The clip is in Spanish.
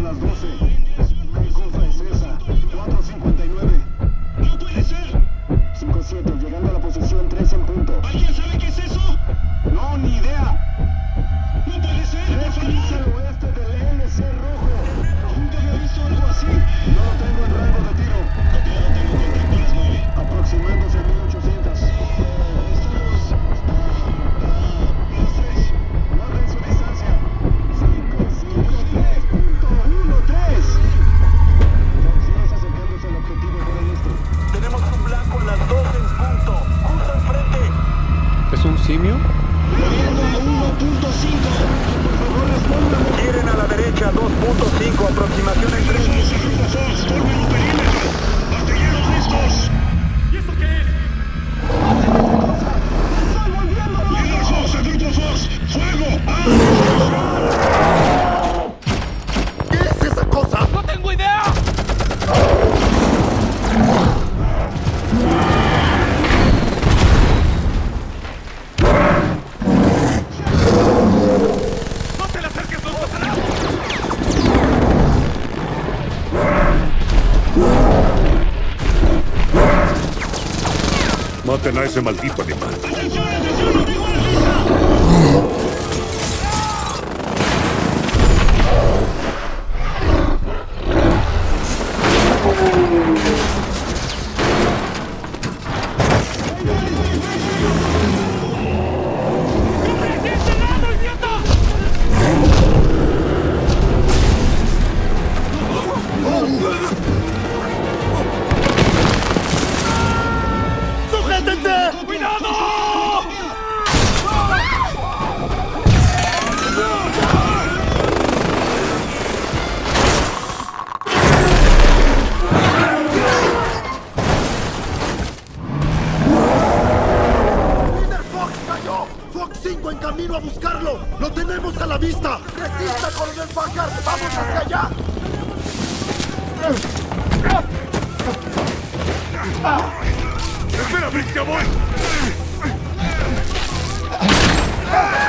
las 12. ¿Qué cosa es esa? 4:59. ¡No puede ser! 5-7, llegando a la posición 3 en punto. ¿Alguien sabe qué es eso? No, ni idea. ¡No puede ser! ¡Por 3 clics favor! al oeste del LC rojo. Nunca había visto algo así. No lo tengo en rango de tiro. Copiado, tengo contacto a las 9. Aproximándose a 1800. Estamos... las 3. Guarden su distancia. 553.13. Fox 10 acercándose al objetivo por el este. Tenemos un blanco a las 2 en punto, justo enfrente. ¿Es un simio? Moviendo a 1.5. Por favor, respóndame. Quieren a la derecha 2.5, aproximación en 3. Fox y Grupo Fox, formen un perímetro. ¡Artilleros listos! ¿Y eso qué es? ¡Están volviendo locos! ¡Líder Fox, a Grupo Fox! ¡Fuego! ¡Armas! ¿Qué es esa cosa? ¡No tengo idea! ¡No te le acerques, no pasará! Maten a ese maldito animal. ¡Atención, atención, amigo a la lista! ¡Sujétense! ¡Cuidado! ¡Líder Fox cayó! ¡Fox 5 en camino a buscarlo! ¡Lo tenemos a la vista! ¡Resista, coronel Packard! ¡Vamos hacia allá! ¡Espera, Brick, ya voy!